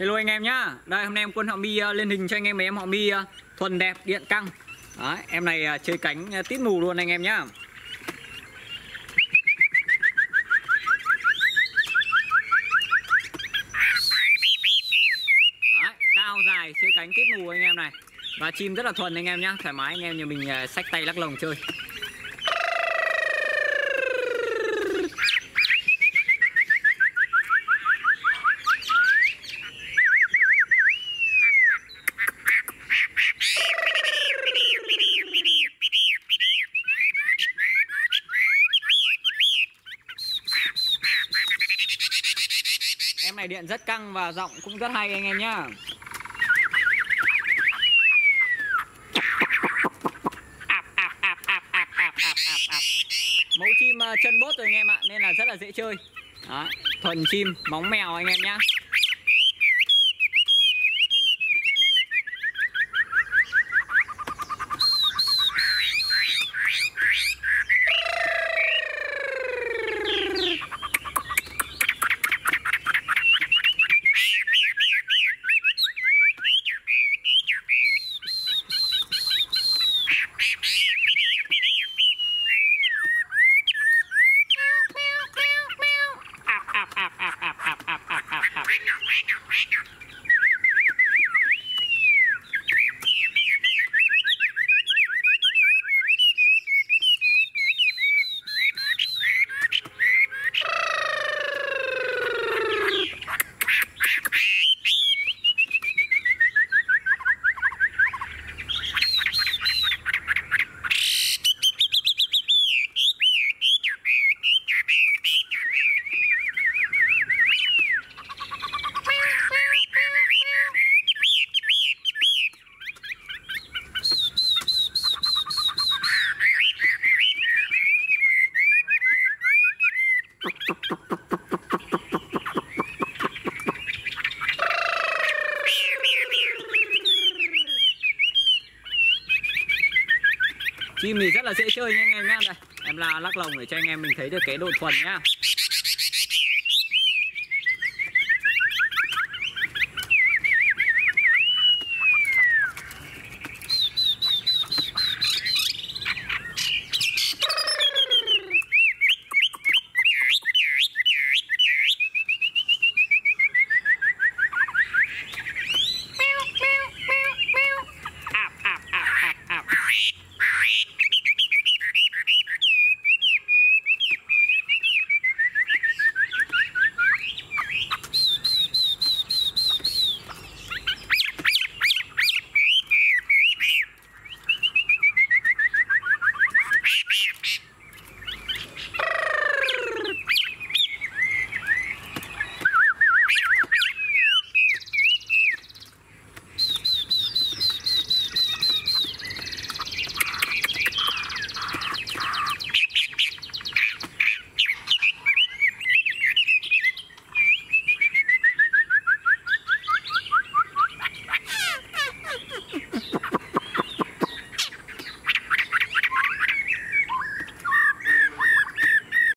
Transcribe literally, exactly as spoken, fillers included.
Hello anh em nhá. Đây hôm nay em Quân Họ Mi uh, lên hình cho anh em mấy em Họ Mi uh, thuần đẹp điện căng. Đấy, em này uh, chơi cánh uh, tít mù luôn anh em nhá. Đấy, cao dài chơi cánh tít mù anh em này. Và chim rất là thuần anh em nhá, thoải mái anh em nhà mình uh, xách tay lắc lồng chơi. Em này điện rất căng và giọng cũng rất hay anh em nhá. Mẫu chim chân bốt rồi anh em ạ, nên là rất là dễ chơi. Đó, thuần chim móng mèo anh em nhá. Chim thì rất là dễ chơi nha anh em nhá. Đây, em là lắc lồng để cho anh em mình thấy được cái độ thuần nhá.